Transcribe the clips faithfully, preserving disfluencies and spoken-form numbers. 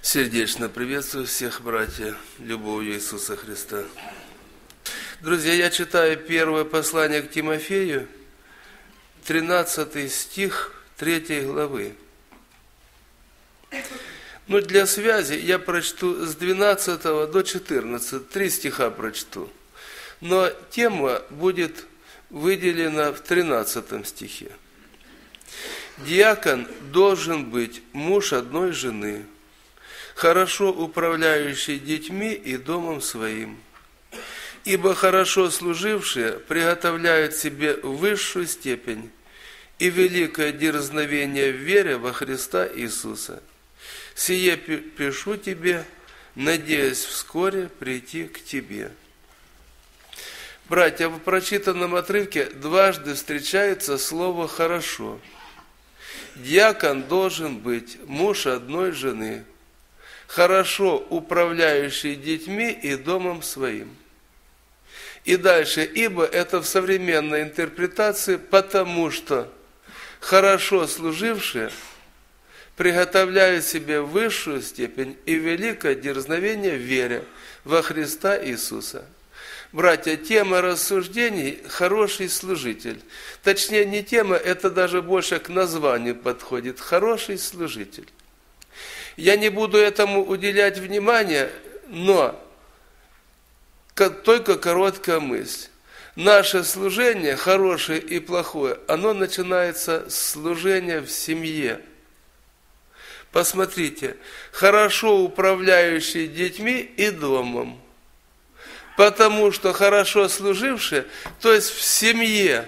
Сердечно приветствую всех, братья, любовью Иисуса Христа. Друзья, я читаю первое послание к Тимофею, тринадцатый стих третьей главы. Но для связи я прочту с двенадцатого до четырнадцатого, три стиха прочту. Но тема будет выделена в тринадцатом стихе. Диакон должен быть муж одной жены, хорошо управляющий детьми и домом своим. Ибо хорошо служившие приготовляют себе высшую степень и великое дерзновение в вере во Христа Иисуса. Сие пишу тебе, надеясь вскоре прийти к тебе. Братья, в прочитанном отрывке дважды встречается слово «хорошо». Диакон должен быть муж одной жены, хорошо управляющий детьми и домом своим. И дальше, ибо это в современной интерпретации, потому что хорошо служившие приготовляют себе высшую степень и великое дерзновение в вере во Христа Иисуса. Братья, тема рассуждений – хороший служитель. Точнее, не тема, это даже больше к названию подходит. Хороший служитель. Я не буду этому уделять внимания, но только короткая мысль. Наше служение, хорошее и плохое, оно начинается с служения в семье. Посмотрите, хорошо управляющий детьми и домом. Потому что хорошо служившие, то есть в семье,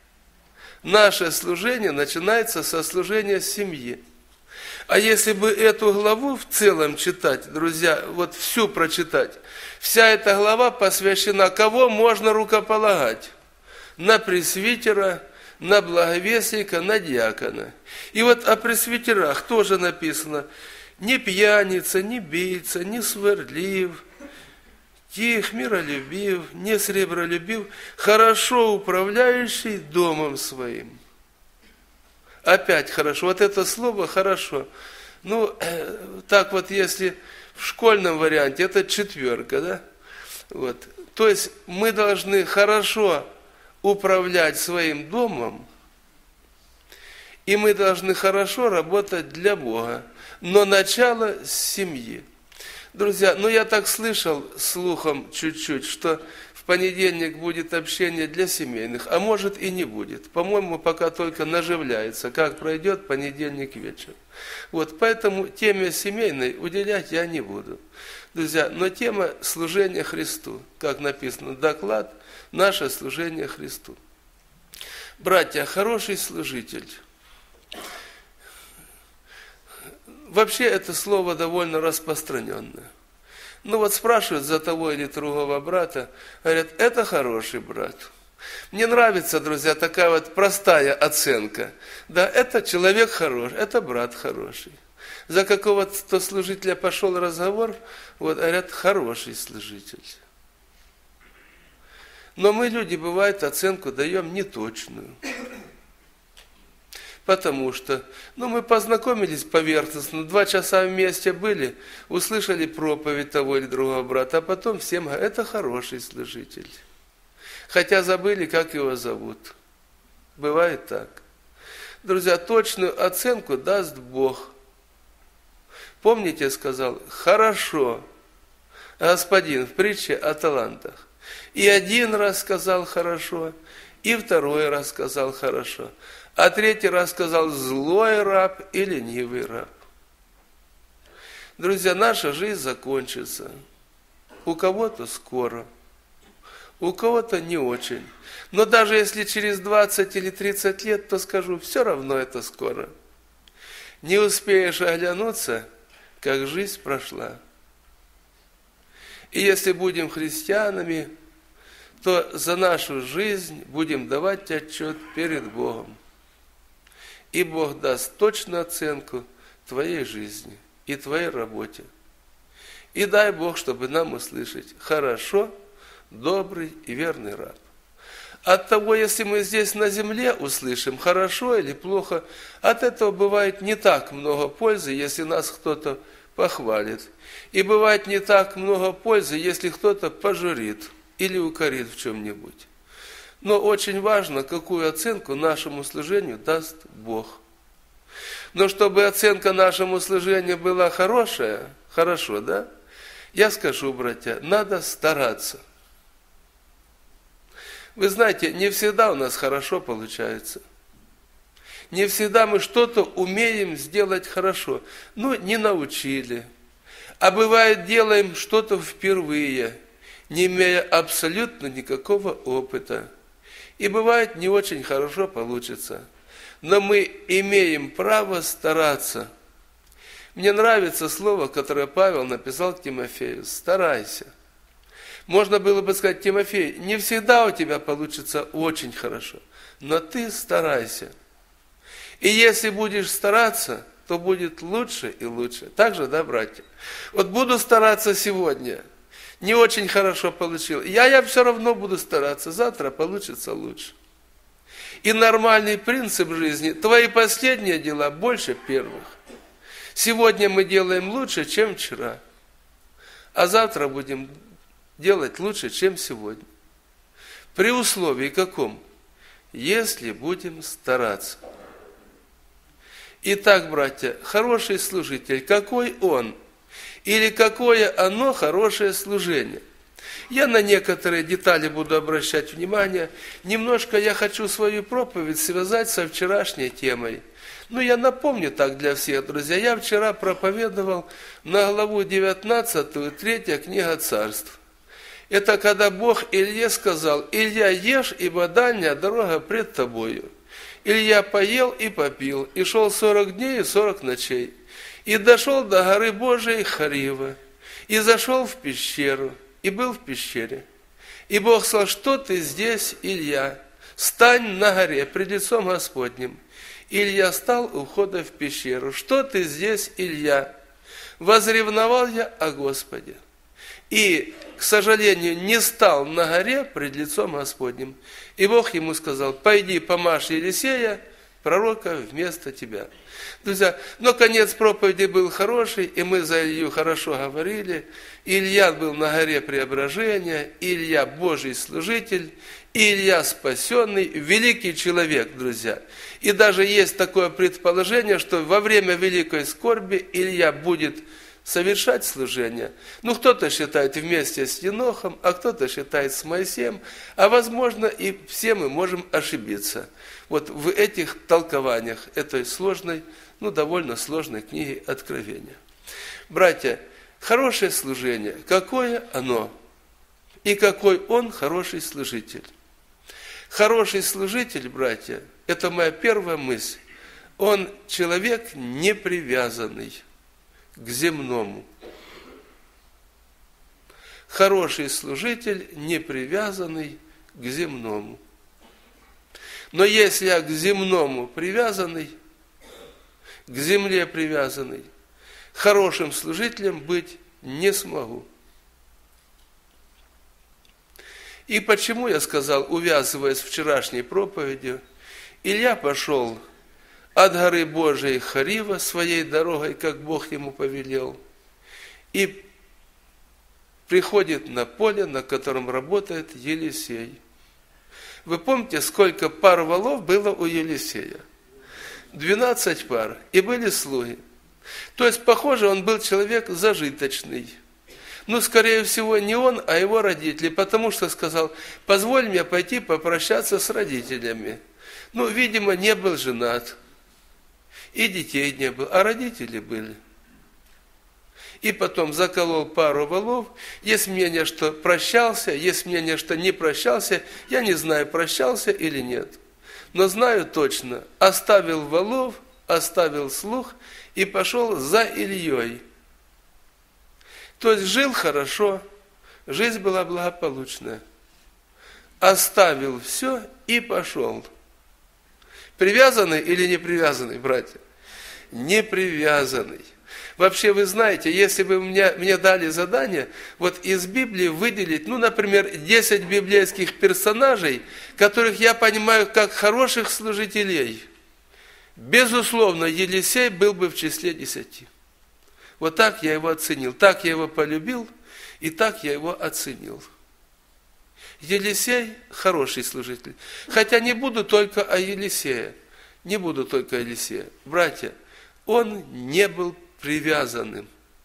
наше служение начинается со служения семьи. А если бы эту главу в целом читать, друзья, вот всю прочитать, вся эта глава посвящена, кого можно рукополагать? На пресвитера, на благовестника, на диакона. И вот о пресвитерах тоже написано: не пьяница, не бийца, не сварлив, тих, миролюбив, не сребролюбив, хорошо управляющий домом своим. Опять хорошо. Вот это слово «хорошо». Ну, так вот, если в школьном варианте, это четверка, да? Вот. То есть мы должны хорошо управлять своим домом, и мы должны хорошо работать для Бога. Но начало с семьи. Друзья, ну я так слышал слухом чуть-чуть, что в понедельник будет общение для семейных, а может и не будет. По-моему, пока только наживляется, как пройдет понедельник вечер. Вот, поэтому теме семейной уделять я не буду. Друзья, но тема служения Христу, как написано, доклад, наше служение Христу. Братья, хороший служитель. Вообще это слово довольно распространенное. Ну вот спрашивают за того или другого брата, говорят, это хороший брат. Мне нравится, друзья, такая вот простая оценка. Да, это человек хороший, это брат хороший. За какого-то служителя пошел разговор, вот говорят, хороший служитель. Но мы, люди, бывает, оценку даем неточную. Потому что, ну, мы познакомились поверхностно, два часа вместе были, услышали проповедь того или другого брата, а потом всем говорят, это хороший служитель. Хотя забыли, как его зовут. Бывает так. Друзья, точную оценку даст Бог. Помните, сказал, хорошо, Господин в притче о талантах. И один раз сказал хорошо, и второй раз сказал хорошо. А третий раз сказал злой раб и ленивый раб. Друзья, наша жизнь закончится. У кого-то скоро, у кого-то не очень. Но даже если через двадцать или тридцать лет, то скажу, все равно это скоро. Не успеешь оглянуться, как жизнь прошла. И если будем христианами, то за нашу жизнь будем давать отчет перед Богом. И Бог даст точную оценку твоей жизни и твоей работе. И дай Бог, чтобы нам услышать хорошо, добрый и верный раб. От того, если мы здесь на земле услышим хорошо или плохо, от этого бывает не так много пользы, если нас кто-то похвалит. И бывает не так много пользы, если кто-то пожурит или укорит в чем-нибудь. Но очень важно, какую оценку нашему служению даст Бог. Но чтобы оценка нашему служению была хорошая, хорошо, да? Я скажу, братья, надо стараться. Вы знаете, не всегда у нас хорошо получается. Не всегда мы что-то умеем сделать хорошо. Ну, не научили. А бывает, делаем что-то впервые, не имея абсолютно никакого опыта. И бывает, не очень хорошо получится. Но мы имеем право стараться. Мне нравится слово, которое Павел написал к Тимофею. Старайся. Можно было бы сказать: Тимофей, не всегда у тебя получится очень хорошо, но ты старайся. И если будешь стараться, то будет лучше и лучше. Так же, да, братья? Вот буду стараться сегодня, не очень хорошо получилось. Я, я все равно буду стараться, завтра получится лучше. И нормальный принцип жизни: твои последние дела больше первых. Сегодня мы делаем лучше, чем вчера, а завтра будем делать лучше, чем сегодня. При условии каком? Если будем стараться. Итак, братья, хороший служитель, какой он? Или какое оно хорошее служение? Я на некоторые детали буду обращать внимание. Немножко я хочу свою проповедь связать со вчерашней темой. Ну, я напомню так для всех, друзья. Я вчера проповедовал на главу девятнадцатую, третья книга Царств. Это когда Бог Илье сказал: «Илья, ешь, ибо дальняя дорога пред тобою». Илья поел и попил, и шел сорок дней и сорок ночей, и дошел до горы Божией Хорива, и зашел в пещеру, и был в пещере. И Бог сказал: что ты здесь, Илья? Стань на горе пред лицом Господним. Илья стал у входа в пещеру. Что ты здесь, Илья? Возревновал я о Господе. И, к сожалению, не стал на горе пред лицом Господним. И Бог ему сказал: пойди, помажь Елисея, пророка, вместо тебя. Друзья, но конец проповеди был хороший, и мы за Илью хорошо говорили. Илья был на горе преображения, Илья Божий служитель, Илья спасенный, великий человек, друзья. И даже есть такое предположение, что во время великой скорби Илья будет совершать служение. Ну, кто-то считает вместе с Енохом, а кто-то считает с Моисеем, а возможно и все мы можем ошибиться. Вот в этих толкованиях этой сложной, ну, довольно сложной книги Откровения. Братья, хорошее служение, какое оно? И какой он хороший служитель? Хороший служитель, братья, это моя первая мысль. Он человек не привязанный к земному. Хороший служитель, не привязанный к земному. Но если я к земному привязанный, к земле привязанный, хорошим служителем быть не смогу. И почему я сказал, увязываясь с вчерашней проповедью, Илья пошел от горы Божией Хорива своей дорогой, как Бог ему повелел, и приходит на поле, на котором работает Елисей. Вы помните, сколько пар волов было у Елисея? двенадцать пар, и были слуги. То есть, похоже, он был человек зажиточный. Ну, скорее всего, не он, а его родители, потому что сказал: позволь мне пойти попрощаться с родителями. Ну, видимо, не был женат, и детей не было, а родители были. И потом заколол пару волов. Есть мнение, что прощался, есть мнение, что не прощался. Я не знаю, прощался или нет. Но знаю точно, оставил волов, оставил слуг и пошел за Ильей. То есть жил хорошо, жизнь была благополучная. Оставил все и пошел. Привязанный или не привязанный, братья? Не привязанный. Вообще, вы знаете, если бы мне, мне дали задание, вот из Библии выделить, ну, например, десять библейских персонажей, которых я понимаю как хороших служителей, безусловно, Елисей был бы в числе десяти. Вот так я его оценил, так я его полюбил, и так я его оценил. Елисей хороший служитель. Хотя не буду только о Елисее. Не буду только о Елисее. Братья, он не был привязанным.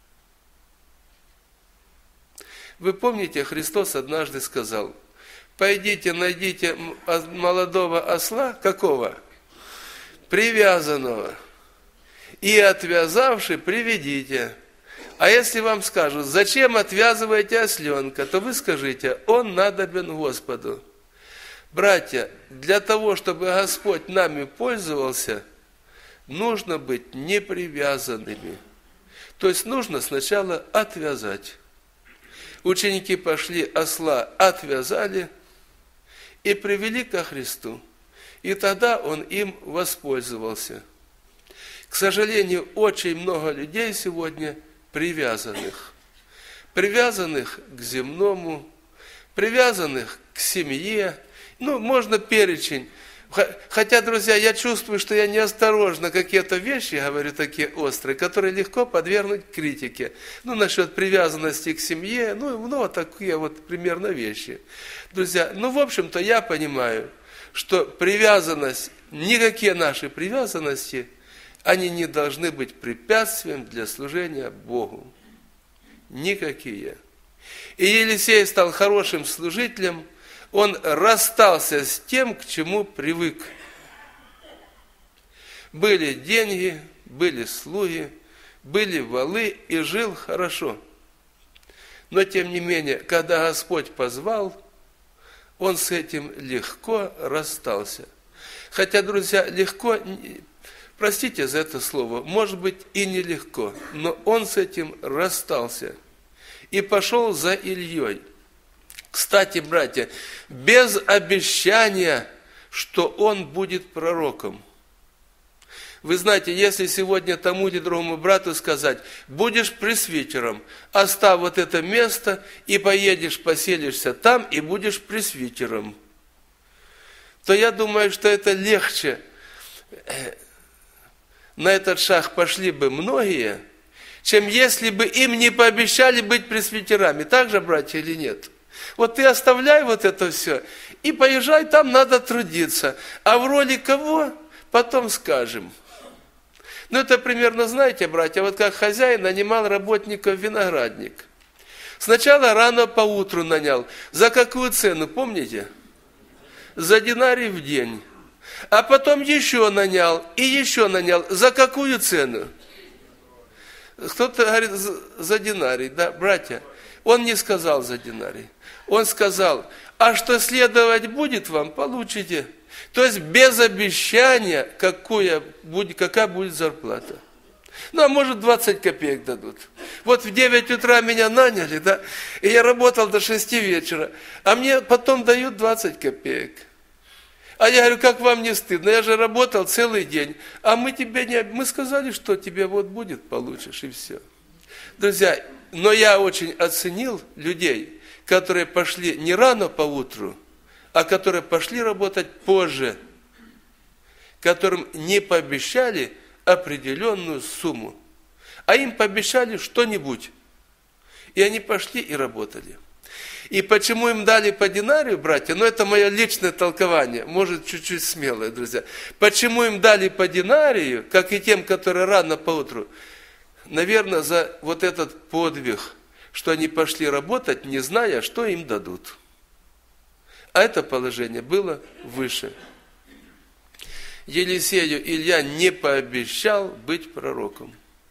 Вы помните, Христос однажды сказал: пойдите, найдите молодого осла, какого? Привязанного. И отвязавши, приведите. А если вам скажут: зачем отвязываете осленка, то вы скажите: он надобен Господу. Братья, для того, чтобы Господь нами пользовался, нужно быть непривязанными. То есть нужно сначала отвязать. Ученики пошли, осла отвязали и привели ко Христу. И тогда Он им воспользовался. К сожалению, очень много людей сегодня привязанных. Привязанных к земному, привязанных к семье. Ну, можно перечень. Хотя, друзья, я чувствую, что я неосторожно какие-то вещи говорю такие острые, которые легко подвергнуть критике. Ну, насчет привязанности к семье, ну, ну, такие вот примерно вещи. Друзья, ну, в общем-то, я понимаю, что привязанность, никакие наши привязанности, они не должны быть препятствием для служения Богу. Никакие. И Елисей стал хорошим служителем, он расстался с тем, к чему привык. Были деньги, были слуги, были валы, и жил хорошо. Но, тем не менее, когда Господь позвал, он с этим легко расстался. Хотя, друзья, легко, простите за это слово, может быть и нелегко, но он с этим расстался и пошел за Ильей. Кстати, братья, без обещания, что он будет пророком. Вы знаете, если сегодня тому или другому брату сказать: будешь пресвитером, оставь вот это место и поедешь, поселишься там и будешь пресвитером, то я думаю, что это легче. На этот шаг пошли бы многие, чем если бы им не пообещали быть пресвитерами. Так же, братья, или нет? Вот ты оставляй вот это все и поезжай, там надо трудиться. А в роли кого? Потом скажем. Ну, это примерно, знаете, братья, вот как хозяин нанимал работников в виноградник. Сначала рано поутру нанял. За какую цену, помните? За динарий в день. А потом еще нанял, и еще нанял. За какую цену? Кто-то говорит, за динарий, да, братья. Он не сказал за динарий. Он сказал: а что следовать будет вам, получите. То есть без обещания, какая будет, какая будет зарплата. Ну, а может, двадцать копеек дадут. Вот в девять утра меня наняли, да, и я работал до шести вечера, а мне потом дают двадцать копеек. А я говорю: как вам не стыдно? Я же работал целый день, а мы тебе не... Мы сказали, что тебе вот будет, получишь, и все. Друзья, но я очень оценил людей, которые пошли не рано поутру, а которые пошли работать позже, которым не пообещали определенную сумму, а им пообещали что-нибудь. И они пошли и работали. И почему им дали по динарию, братья, ну это мое личное толкование, может чуть-чуть смелое, друзья. Почему им дали по динарию, как и тем, которые рано поутру? Наверное, за вот этот подвиг, что они пошли работать, не зная, что им дадут. А это положение было выше. Елисею Илья не пообещал быть пророком.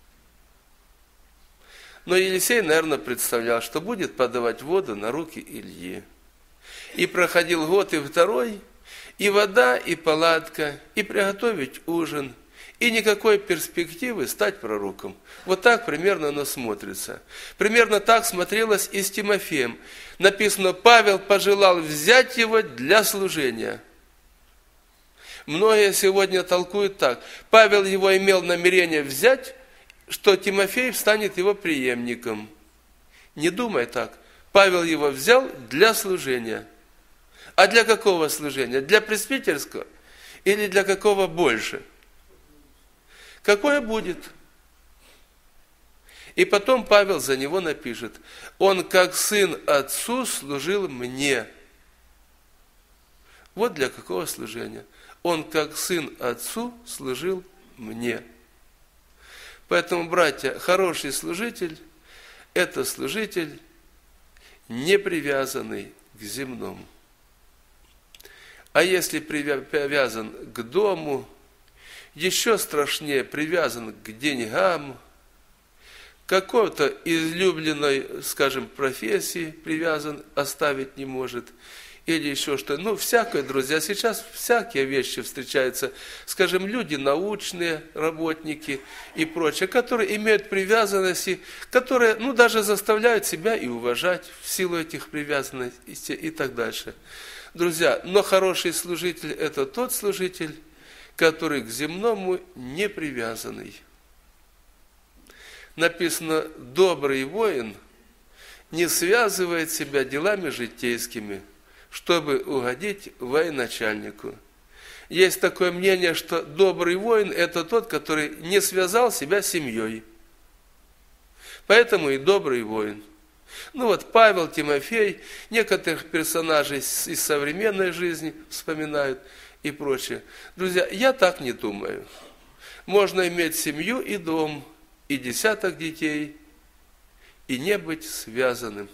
Но Елисей, наверное, представлял, что будет подавать воду на руки Ильи. И проходил год и второй, и вода, и палатка, и приготовить ужин, и никакой перспективы стать пророком. Вот так примерно оно смотрится. Примерно так смотрелось и с Тимофеем. Написано: Павел пожелал взять его для служения. Многие сегодня толкуют так: Павел его имел намерение взять, что Тимофей станет его преемником. Не думай так. Павел его взял для служения. А для какого служения? Для пресвитерского или для какого больше? Какое будет? И потом Павел за него напишет: он как сын отцу служил мне. Вот для какого служения. Он как сын отцу служил мне. Поэтому, братья, хороший служитель – это служитель, не привязанный к земному. А если привязан к дому, еще страшнее привязан к деньгам, какой-то излюбленной, скажем, профессии привязан, оставить не может, или еще что. Ну, всякое, друзья, сейчас всякие вещи встречаются, скажем, люди научные, работники и прочее, которые имеют привязанности, которые, ну, даже заставляют себя и уважать в силу этих привязанностей и так дальше. Друзья, но хороший служитель – это тот служитель, который к земному не привязанный. Написано: добрый воин не связывает себя делами житейскими, чтобы угодить военачальнику. Есть такое мнение, что добрый воин – это тот, который не связал себя семьей. Поэтому и добрый воин. Ну вот Павел, Тимофей, некоторых персонажей из современной жизни вспоминают и прочее. Друзья, я так не думаю. Можно иметь семью и дом, и десяток детей, и не быть связанным.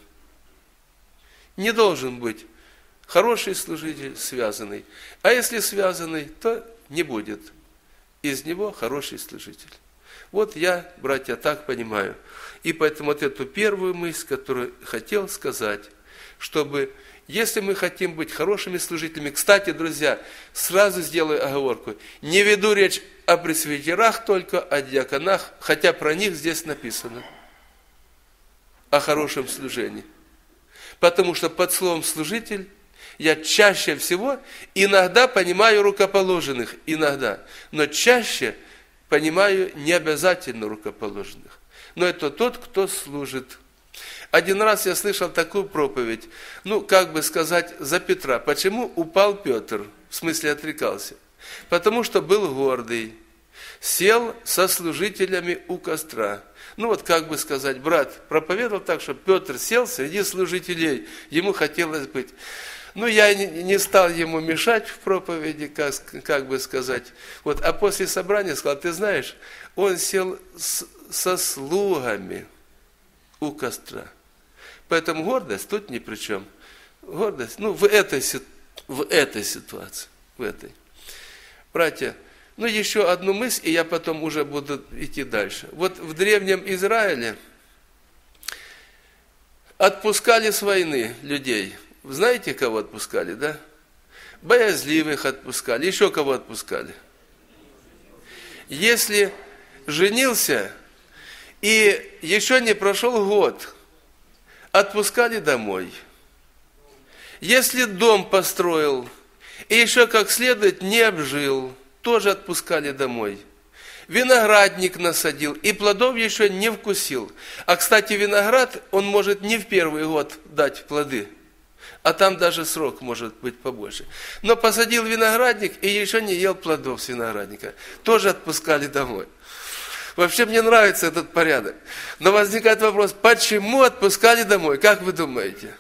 Не должен быть хороший служитель связанный. А если связанный, то не будет из него хороший служитель. Вот я, братья, так понимаю. И поэтому вот эту первую мысль, которую хотел сказать, чтобы, если мы хотим быть хорошими служителями, кстати, друзья, сразу сделаю оговорку, не веду речь о пресвитерах только, о диаконах, хотя про них здесь написано, о хорошем служении. Потому что под словом «служитель» я чаще всего иногда понимаю рукоположенных, иногда, но чаще понимаю не обязательно рукоположенных. Но это тот, кто служит. Один раз я слышал такую проповедь, ну, как бы сказать, за Петра. Почему упал Петр? В смысле, отрекался. Потому что был гордый. Сел со служителями у костра. Ну, вот как бы сказать, брат проповедовал так, что Петр сел среди служителей. Ему хотелось быть. Ну, я не стал ему мешать в проповеди, как, как бы сказать. Вот, а после собрания сказал: ты знаешь, он сел с, со слугами у костра. Поэтому гордость тут ни при чем. Гордость, ну, в этой, в этой ситуации, в этой. Братья, ну, еще одну мысль, и я потом уже буду идти дальше. Вот в древнем Израиле отпускали с войны людей. Знаете, кого отпускали, да? Боязливых отпускали. Еще кого отпускали? Если женился и еще не прошел год, отпускали домой. Если дом построил и еще как следует не обжил, тоже отпускали домой. Виноградник насадил и плодов еще не вкусил. А, кстати, виноград, он может не в первый год дать плоды, а там даже срок может быть побольше. Но посадил виноградник и еще не ел плодов с виноградника. Тоже отпускали домой. Вообще мне нравится этот порядок. Но возникает вопрос, почему отпускали домой? Как вы думаете?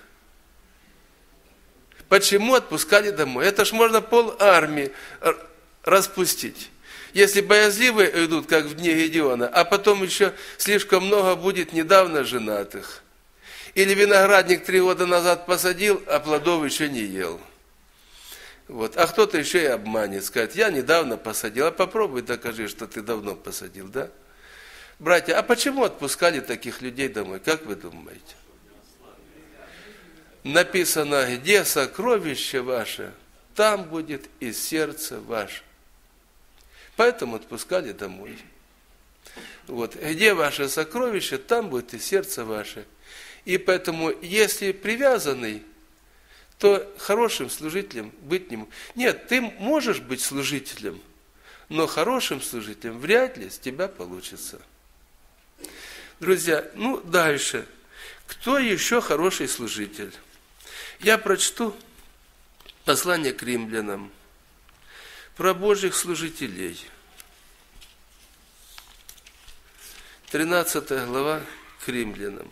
Почему отпускали домой? Это ж можно пол армии распустить. Если боязливые идут, как в дни Гедеона, а потом еще слишком много будет недавно женатых. Или виноградник три года назад посадил, а плодов еще не ел. Вот. А кто-то еще и обманет, скажет: я недавно посадил, а попробуй докажи, что ты давно посадил, да? Братья, а почему отпускали таких людей домой, как вы думаете? Написано: где сокровище ваше, там будет и сердце ваше. Поэтому отпускали домой. Вот. Где ваше сокровище, там будет и сердце ваше. И поэтому, если привязанный, то хорошим служителем быть не можешь. Нет, ты можешь быть служителем, но хорошим служителем вряд ли с тебя получится. Друзья, ну дальше. Кто еще хороший служитель? Я прочту послание к римлянам про Божьих служителей. тринадцатая глава к Римлянам.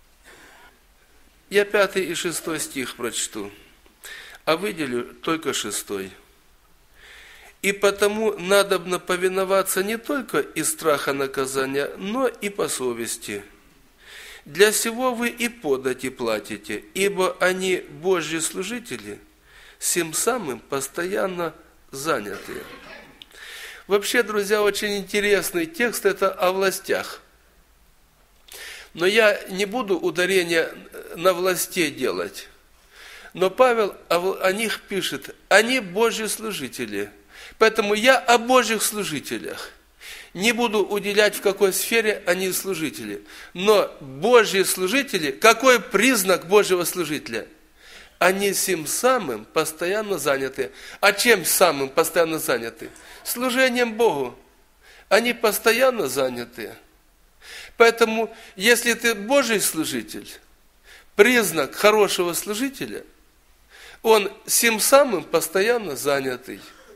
Я пятый и шестой стих прочту, а выделю только шестой. «И потому надобно повиноваться не только из страха наказания, но и по совести. Для сего вы и подати платите, ибо они, Божьи служители, сим самым постоянно занятые». Вообще, друзья, очень интересный текст, это о властях. Но я не буду ударение на власти делать. Но Павел о них пишет: они Божьи служители. Поэтому я о Божьих служителях. Не буду уделять, в какой сфере они служители. Но Божьи служители, какой признак Божьего служителя? Они сим самым постоянно заняты. А чем самым постоянно заняты? Служением Богу. Они постоянно заняты. Поэтому, если ты Божий служитель, признак хорошего служителя, он сим самым постоянно занятый.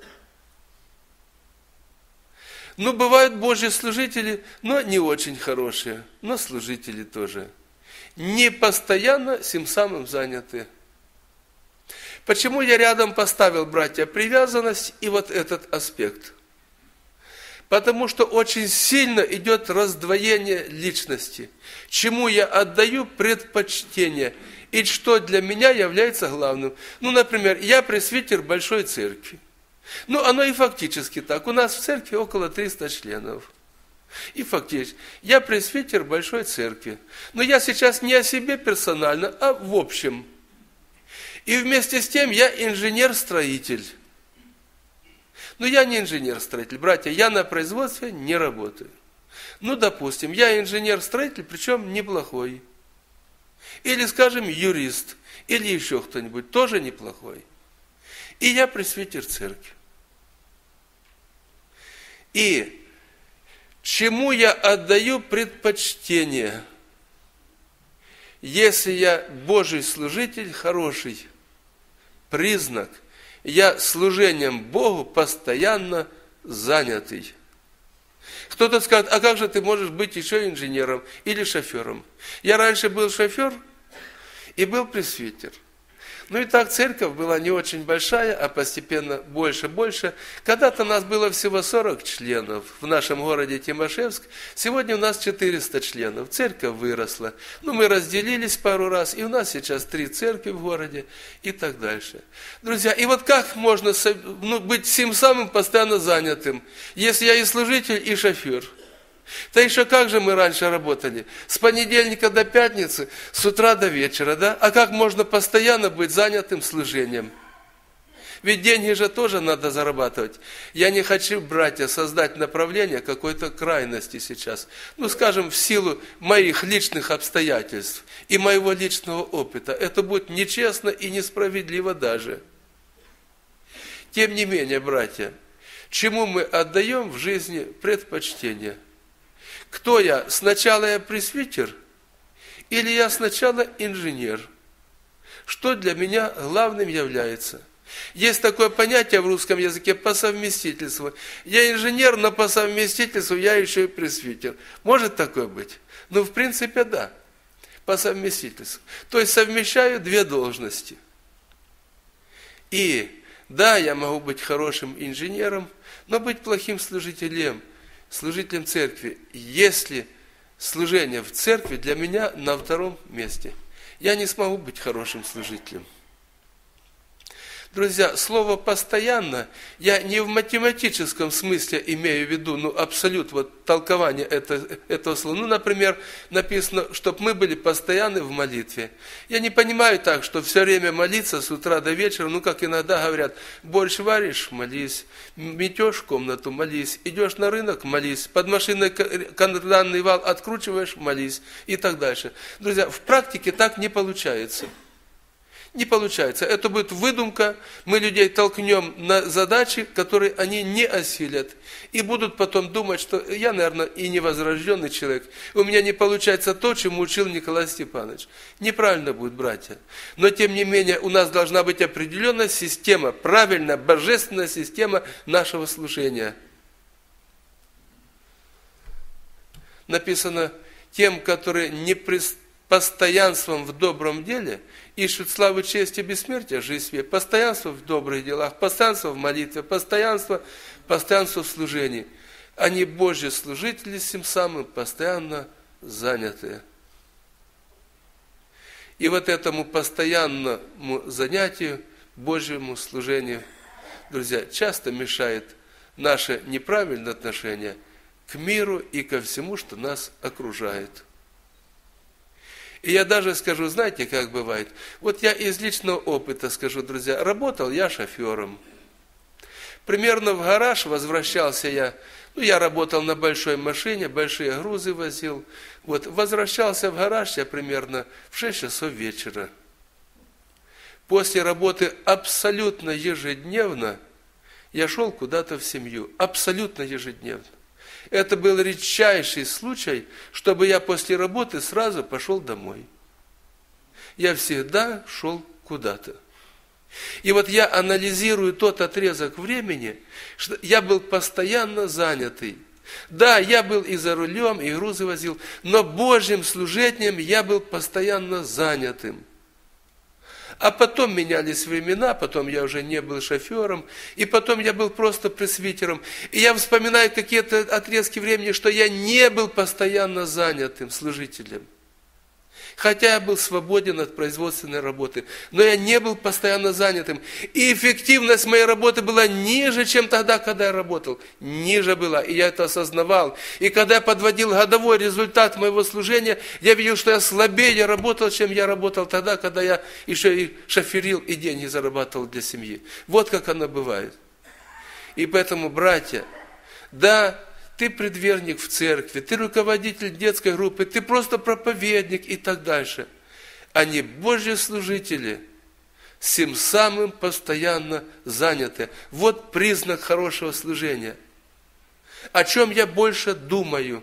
Ну, бывают Божьи служители, но не очень хорошие, но служители тоже. Не постоянно сим самым заняты. Почему я рядом поставил, братья, привязанность и вот этот аспект? Потому что очень сильно идет раздвоение личности. Чему я отдаю предпочтение и что для меня является главным. Ну, например, я пресвитер большой церкви. Ну, оно и фактически так. У нас в церкви около триста членов. И фактически. Я пресвитер большой церкви. Но я сейчас не о себе персонально, а в общем. И вместе с тем я инженер-строитель. Но я не инженер-строитель, братья, я на производстве не работаю. Ну, допустим, я инженер-строитель, причем неплохой. Или, скажем, юрист, или еще кто-нибудь, тоже неплохой. И я пресвитер церкви. И чему я отдаю предпочтение, если я Божий служитель хороший, признак, я служением Богу постоянно занятый. Кто-то скажет: а как же ты можешь быть еще инженером или шофером? Я раньше был шофер и был пресвитер. Ну и так церковь была не очень большая, а постепенно больше-больше. Когда-то нас было всего сорок членов в нашем городе Тимошевск. Сегодня у нас четыреста членов. Церковь выросла. Ну, мы разделились пару раз, и у нас сейчас три церкви в городе и так дальше. Друзья, и вот как можно ну, быть всем самым постоянно занятым, если я и служитель, и шофер? Да еще как же мы раньше работали? С понедельника до пятницы, с утра до вечера, да? А как можно постоянно быть занятым служением? Ведь деньги же тоже надо зарабатывать. Я не хочу, братья, создать направление какой-то крайности сейчас. Ну, скажем, в силу моих личных обстоятельств и моего личного опыта. Это будет нечестно и несправедливо даже. Тем не менее, братья, чему мы отдаем в жизни предпочтение? Кто я? Сначала я пресвитер или я сначала инженер? Что для меня главным является? Есть такое понятие в русском языке по совместительству. Я инженер, но по совместительству я еще и пресвитер. Может такое быть? Ну, в принципе, да. По совместительству. То есть совмещаю две должности. И да, я могу быть хорошим инженером, но быть плохим служителем. Служителем церкви, если служение в церкви для меня на втором месте. Я не смогу быть хорошим служителем. Друзья, слово «постоянно» я не в математическом смысле имею в виду, ну, абсолют, вот толкование это, этого слова. Ну, например, написано, чтобы мы были постоянны в молитве. Я не понимаю так, что все время молиться с утра до вечера, ну, как иногда говорят, борщ варишь – молись, метешь комнату – молись, идешь на рынок – молись, под машиной карданный вал откручиваешь – молись и так дальше. Друзья, в практике так не получается. Не получается. Это будет выдумка. Мы людей толкнем на задачи, которые они не осилят. И будут потом думать, что я, наверное, и невозрожденный человек. У меня не получается то, чему учил Николай Степанович. Неправильно будет, братья. Но, тем не менее, у нас должна быть определенная система, правильная, божественная система нашего служения. написано, тем, которые не постоянством в добром деле ищут славы, чести, бессмертия, жизнь себе, постоянство в добрых делах, постоянство в молитве, постоянство, постоянство в служении. Они Божьи служители, тем самым постоянно занятые. И вот этому постоянному занятию, Божьему служению, друзья, часто мешает наше неправильное отношение к миру и ко всему, что нас окружает. И я даже скажу, знаете, как бывает? Вот я из личного опыта скажу, друзья, работал я шофером. Примерно в гараж возвращался я, ну, я работал на большой машине, большие грузы возил. Вот, возвращался в гараж я примерно в шесть часов вечера. После работы абсолютно ежедневно я шел куда-то в семью. Абсолютно ежедневно. Это был редчайший случай, чтобы я после работы сразу пошел домой. Я всегда шел куда-то. И вот я анализирую тот отрезок времени, что я был постоянно занятый. Да, я был и за рулем, и грузы возил, но Божьим служением я был постоянно занятым. А потом менялись времена, потом я уже не был шофером, и потом я был просто пресвитером. И я вспоминаю какие-то отрезки времени, что я не был постоянно занятым служителем. Хотя я был свободен от производственной работы, но я не был постоянно занятым. И эффективность моей работы была ниже, чем тогда, когда я работал. Ниже была, и я это осознавал. И когда я подводил годовой результат моего служения, я видел, что я слабее работал, чем я работал тогда, когда я еще и шоферил, и деньги зарабатывал для семьи. Вот как оно бывает. И поэтому, братья, да, ты предверник в церкви, ты руководитель детской группы, ты просто проповедник и так дальше. Они Божьи служители, всем самым постоянно заняты. Вот признак хорошего служения. О чем я больше думаю?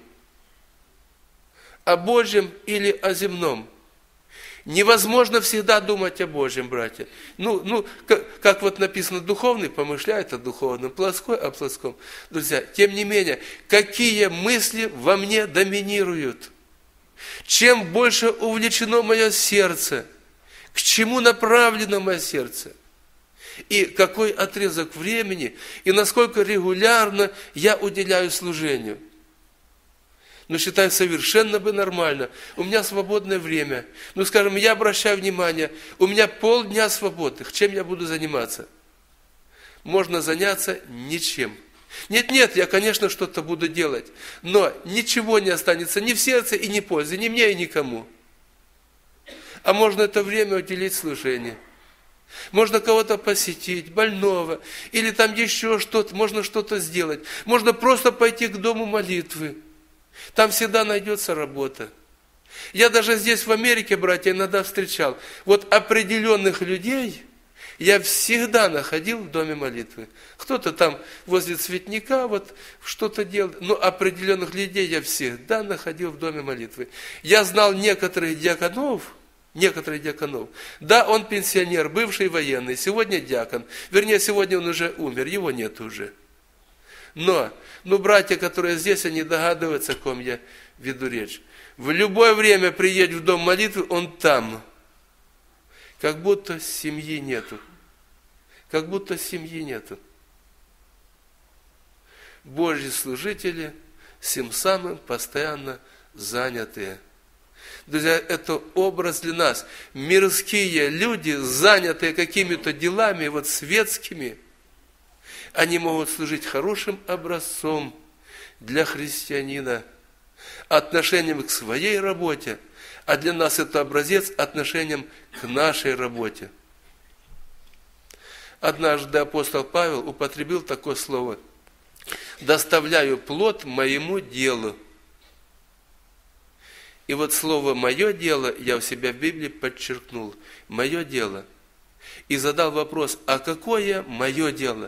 О Божьем или о земном? Невозможно всегда думать о Божьем, братья. Ну, ну как, как вот написано, духовный помышляет о духовном, плоской о плоском. Друзья, тем не менее, какие мысли во мне доминируют? Чем больше увлечено мое сердце? К чему направлено мое сердце? И какой отрезок времени, и насколько регулярно я уделяю служению? Ну, считаю, совершенно бы нормально. У меня свободное время. Ну, скажем, я обращаю внимание, у меня полдня свободных. Чем я буду заниматься? Можно заняться ничем. Нет-нет, я, конечно, что-то буду делать, но ничего не останется ни в сердце и ни пользы, ни мне и никому. А можно это время уделить служению. Можно кого-то посетить, больного, или там еще что-то, можно что-то сделать. Можно просто пойти к дому молитвы. Там всегда найдется работа. Я даже здесь в Америке, братья, иногда встречал. Вот определенных людей я всегда находил в доме молитвы. Кто-то там возле цветника вот что-то делал, но определенных людей я всегда находил в доме молитвы. Я знал некоторых диаконов, некоторых диаконов. Да, он пенсионер, бывший военный, сегодня диакон. Вернее, сегодня он уже умер, его нет уже. Но, ну, братья, которые здесь, они догадываются, о ком я веду речь. В любое время приедь в дом молитвы, он там. Как будто семьи нету. Как будто семьи нету. Божьи служители, всем самым постоянно занятые. Друзья, это образ для нас. Мирские люди, занятые какими-то делами, вот светскими, они могут служить хорошим образцом для христианина, отношением к своей работе, а для нас это образец отношением к нашей работе. Однажды апостол Павел употребил такое слово: «доставляю плод моему делу». И вот слово «мое дело» я у себя в Библии подчеркнул. «Мое дело». И задал вопрос: а какое мое дело?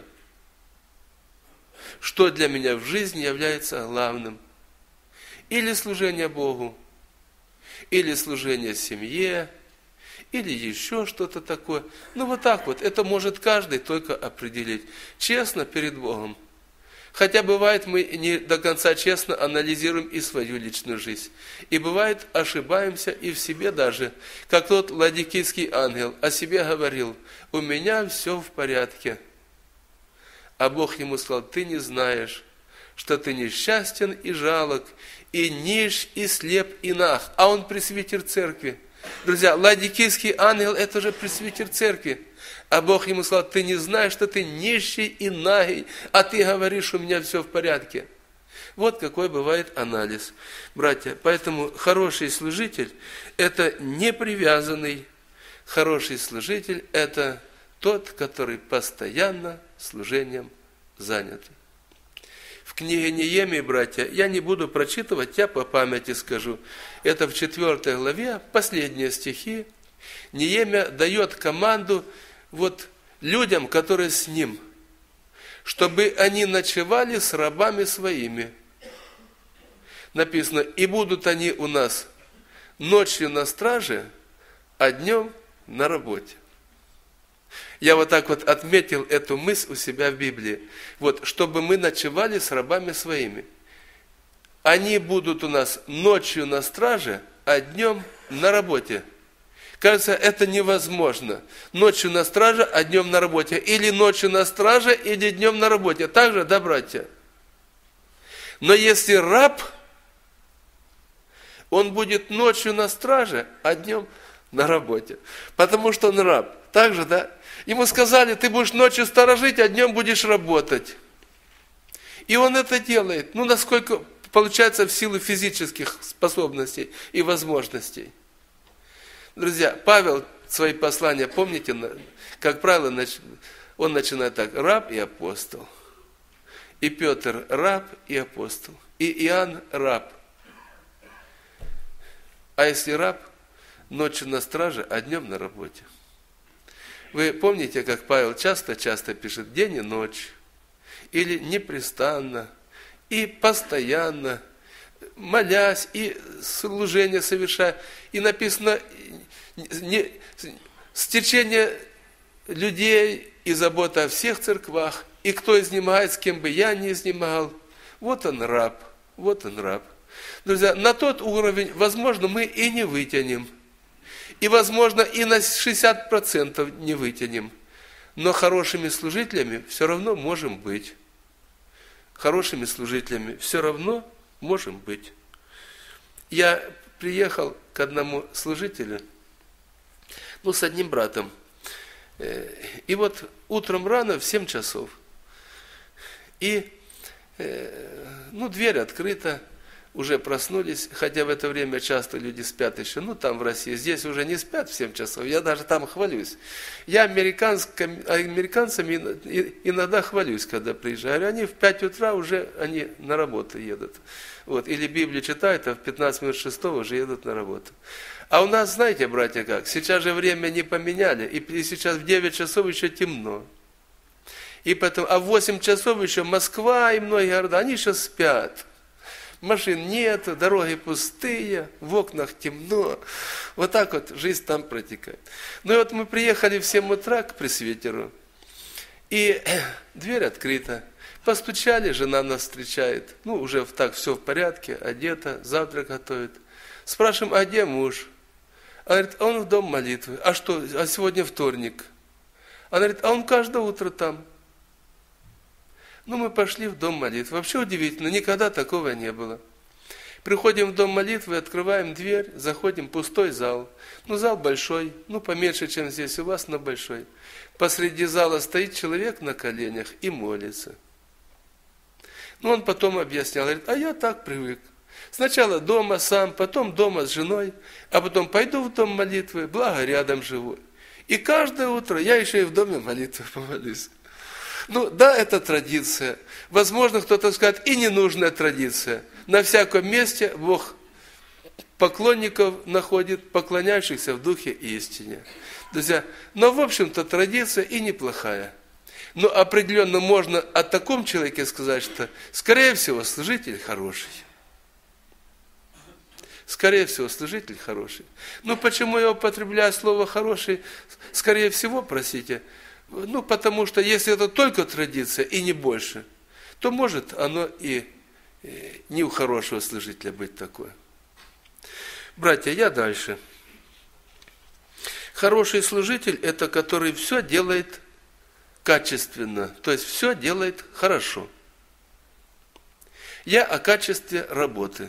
Что для меня в жизни является главным? Или служение Богу, или служение семье, или еще что-то такое. Ну вот так вот, это может каждый только определить. Честно перед Богом. Хотя бывает, мы не до конца честно анализируем и свою личную жизнь. И бывает, ошибаемся и в себе даже. Как тот ладикийский ангел о себе говорил: «У меня все в порядке». А Бог ему сказал: «Ты не знаешь, что ты несчастен и жалок, и нищ, и слеп, и наг». А он пресвитер церкви. Друзья, ладикийский ангел – это же пресвитер церкви. А Бог ему сказал: ты не знаешь, что ты нищий и нагий, а ты говоришь: у меня все в порядке. Вот какой бывает анализ, братья. Поэтому хороший служитель – это не привязанный. Хороший служитель – это тот, который постоянно служением занят. В книге Неемии, братья, я не буду прочитывать, я по памяти скажу. Это в четвертой главе, последние стихи. Неемия дает команду вот людям, которые с ним, чтобы они ночевали с рабами своими. Написано: и будут они у нас ночью на страже, а днем на работе. Я вот так вот отметил эту мысль у себя в Библии. Вот, чтобы мы ночевали с рабами своими. Они будут у нас ночью на страже, а днем на работе. Кажется, это невозможно. Ночью на страже, а днем на работе. Или ночью на страже, или днем на работе. Так же, да, братья? Но если раб, он будет ночью на страже, а днем на работе. Потому что он раб. Так же, да? Ему сказали: ты будешь ночью сторожить, а днем будешь работать. И он это делает. Ну, насколько получается в силу физических способностей и возможностей. Друзья, Павел свои послания, помните, как правило, он начинает так: раб и апостол. И Петр раб и апостол. И Иоанн раб. А если раб, ночью на страже, а днем на работе. Вы помните, как Павел часто-часто пишет: день и ночь, или непрестанно, и постоянно, молясь, и служение совершая. И написано: не, стечение людей и забота о всех церквах, и кто изнемогает, с кем бы я не изнемогал. Вот он раб, вот он раб. Друзья, на тот уровень, возможно, мы и не вытянем. И, возможно, и на шестьдесят процентов не вытянем. Но хорошими служителями все равно можем быть. Хорошими служителями все равно можем быть. Я приехал к одному служителю, ну, с одним братом. И вот утром рано, в семь часов. И, ну, дверь открыта. Уже проснулись, хотя в это время часто люди спят еще, ну там в России, здесь уже не спят в семь часов, я даже там хвалюсь. Я американцами иногда хвалюсь, когда приезжаю, они в пять утра уже они на работу едут. Вот, или Библию читают, а в пятнадцать минут шестого уже едут на работу. А у нас, знаете, братья, как, сейчас же время не поменяли, и сейчас в девять часов еще темно. И потом, а в восемь часов еще Москва и многие города, они еще спят. Машин нет, дороги пустые, в окнах темно. Вот так вот жизнь там протекает. Ну и вот мы приехали в семь утра к пресвитеру, и дверь открыта. Постучали, жена нас встречает. Ну, уже так все в порядке, одета, завтрак готовит. Спрашиваем: а где муж? Она говорит: он в дом молитвы. А что, а сегодня вторник? Она говорит: а он каждое утро там. Ну, мы пошли в дом молитвы. Вообще удивительно, никогда такого не было. Приходим в дом молитвы, открываем дверь, заходим, пустой зал. Ну, зал большой, ну, поменьше, чем здесь у вас, но большой. Посреди зала стоит человек на коленях и молится. Ну, он потом объяснял, говорит: а я так привык. Сначала дома сам, потом дома с женой, а потом пойду в дом молитвы, благо рядом живу. И каждое утро я еще и в доме молитвы помолюсь. Ну, да, это традиция. Возможно, кто-то скажет: и ненужная традиция. На всяком месте Бог поклонников находит, поклоняющихся в духе и истине. Друзья, но, в общем-то, традиция и неплохая. Но определенно можно о таком человеке сказать, что, скорее всего, служитель хороший. Скорее всего, служитель хороший. Ну, почему я употребляю слово «хороший»? Скорее всего, простите, ну, потому что если это только традиция и не больше, то может оно и не у хорошего служителя быть такое. Братья, я дальше. Хороший служитель – это который все делает качественно, то есть все делает хорошо. Я о качестве работы.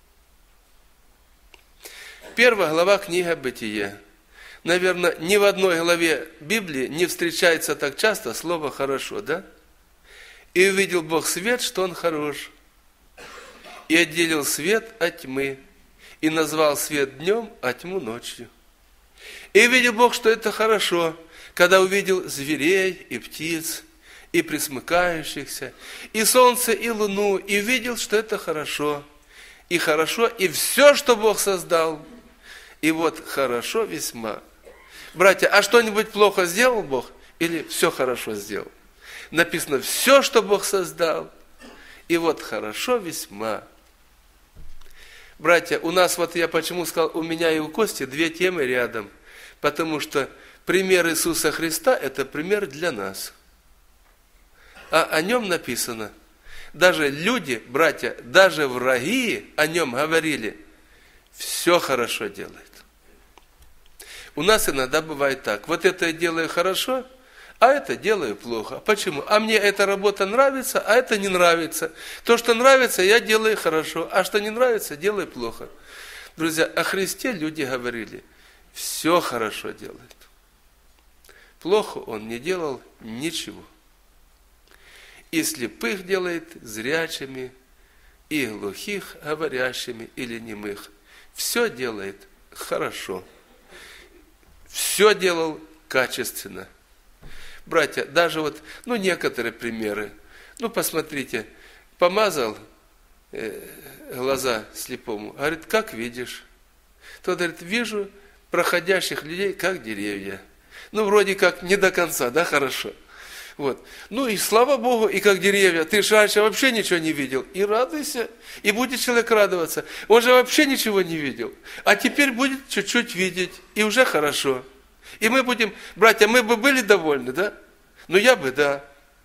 Первая глава книги «Бытие». Наверное, ни в одной главе Библии не встречается так часто слово «хорошо», да? «И увидел Бог свет, что он хорош, и отделил свет от тьмы, и назвал свет днем, а тьму ночью. И увидел Бог, что это хорошо, когда увидел зверей и птиц, и пресмыкающихся, и солнце, и луну, и увидел, что это хорошо, и хорошо, и все, что Бог создал, и вот хорошо весьма». Братья, а что-нибудь плохо сделал Бог или все хорошо сделал? Написано, все, что Бог создал, и вот хорошо весьма. Братья, у нас, вот я почему сказал, у меня и у Кости две темы рядом, потому что пример Иисуса Христа – это пример для нас. А о нем написано, даже люди, братья, даже враги о нем говорили, все хорошо делает. У нас иногда бывает так, вот это я делаю хорошо, а это делаю плохо. Почему? А мне эта работа нравится, а это не нравится. То, что нравится, я делаю хорошо, а что не нравится, делаю плохо. Друзья, о Христе люди говорили, все хорошо делает. Плохо он не делал ничего. И слепых делает зрячими, и глухих говорящими или немых. Все делает хорошо. Все делал качественно. Братья, даже вот, ну, некоторые примеры. Ну, посмотрите, помазал э, глаза слепому. Говорит, как видишь? Тот говорит, вижу проходящих людей, как деревья. Ну, вроде как не до конца, да, хорошо. Вот. Ну и слава Богу, и как деревья. Ты же раньше вообще ничего не видел. И радуйся, и будет человек радоваться. Он же вообще ничего не видел. А теперь будет чуть-чуть видеть, и уже хорошо. И мы будем, братья, мы бы были довольны, да? Ну я бы, да.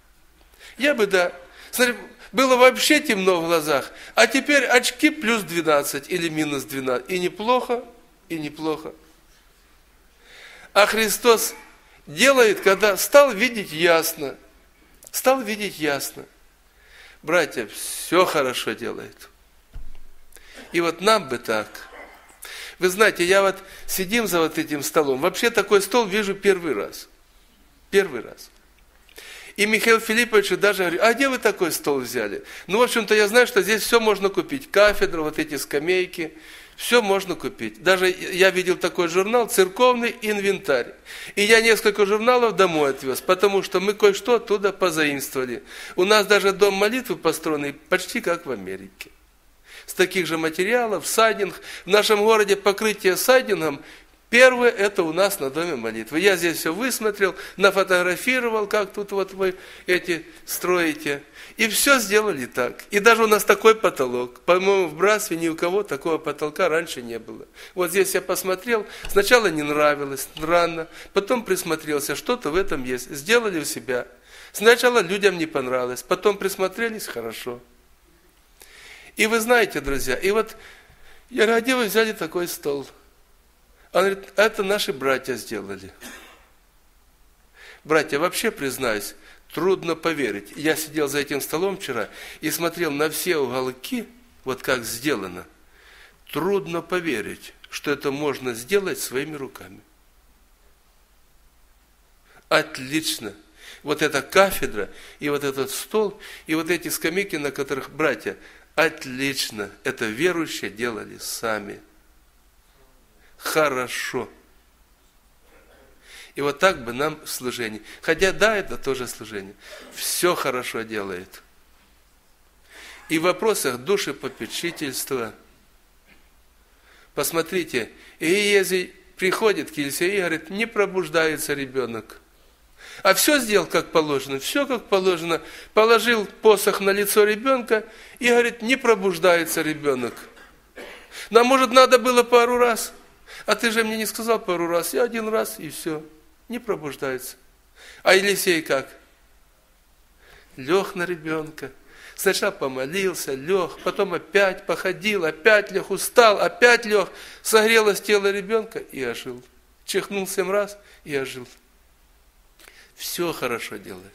Я бы, да. Смотри, было вообще темно в глазах, а теперь очки плюс двенадцать или минус двенадцать. И неплохо, и неплохо. А Христос делает, когда стал видеть ясно. Стал видеть ясно. Братья, все хорошо делает. И вот нам бы так. Вы знаете, я вот сидим за вот этим столом. Вообще такой стол вижу первый раз. Первый раз. И Михаил Филиппович даже говорит, а где вы такой стол взяли? Ну, в общем-то, я знаю, что здесь все можно купить. Кафедру, вот эти скамейки. Все можно купить. Даже я видел такой журнал «Церковный инвентарь». И я несколько журналов домой отвез, потому что мы кое-что оттуда позаимствовали. У нас даже дом молитвы построенный почти как в Америке. С таких же материалов, сайдинг. В нашем городе покрытие сайдингом первое это у нас на доме молитвы. Я здесь все высмотрел, нафотографировал, как тут вот вы эти строите. И все сделали так. И даже у нас такой потолок. По-моему, в Братстве ни у кого такого потолка раньше не было. Вот здесь я посмотрел, сначала не нравилось, странно, потом присмотрелся, что-то в этом есть. Сделали у себя. Сначала людям не понравилось, потом присмотрелись, хорошо. И вы знаете, друзья, и вот я говорю, а где вы взяли такой стол? Он говорит, это наши братья сделали. Братья, вообще признаюсь, трудно поверить. Я сидел за этим столом вчера и смотрел на все уголки, вот как сделано. Трудно поверить, что это можно сделать своими руками. Отлично. Вот эта кафедра, и вот этот стол, и вот эти скамейки, на которых братья, отлично. Это верующие делали сами. Хорошо. И вот так бы нам служение. Хотя да, это тоже служение. Все хорошо делает. И в вопросах душепопечительства. Посмотрите, Иезий приходит к Елисею и говорит, не пробуждается ребенок. А все сделал как положено, все как положено. Положил посох на лицо ребенка и говорит, не пробуждается ребенок. Нам, может, надо было пару раз. А ты же мне не сказал пару раз, я один раз и все. Не пробуждается. А Елисей как? Лег на ребенка, Сначала помолился, лег, потом опять походил, опять лег, устал, опять лег, согрелось тело ребенка и ожил. Чихнул семь раз и ожил. Все хорошо делает.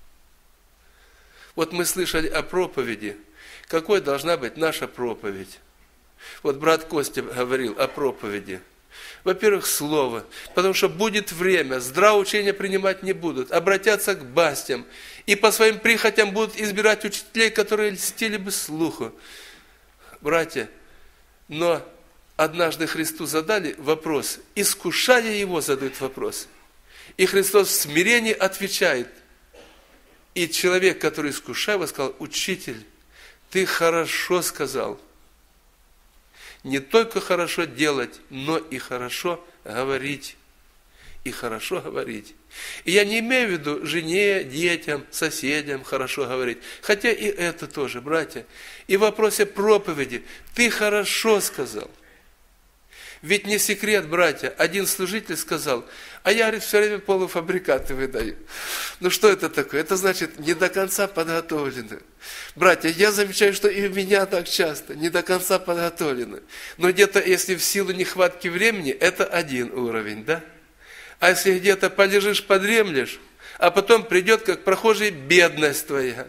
Вот мы слышали о проповеди. Какой должна быть наша проповедь? Вот брат Костя говорил о проповеди. Во-первых, слово, потому что будет время, здравое учение принимать не будут, обратятся к бастям, и по своим прихотям будут избирать учителей, которые льстили бы слуху. Братья, но однажды Христу задали вопрос, искушая его, задают вопрос. И Христос в смирении отвечает. И человек, который искушал его, сказал: учитель, ты хорошо сказал. Не только хорошо делать, но и хорошо говорить. И хорошо говорить. И я не имею в виду жене, детям, соседям хорошо говорить. Хотя и это тоже, братья. И в вопросе проповеди ты хорошо сказал. Ведь не секрет, братья, один служитель сказал: а я, говорит, все время полуфабрикаты выдаю. Ну что это такое? Это значит, не до конца подготовлены. Братья, я замечаю, что и у меня так часто, не до конца подготовлены. Но где-то, если в силу нехватки времени, это один уровень, да? А если где-то полежишь, подремлешь, а потом придет, как прохожий, бедность твоя.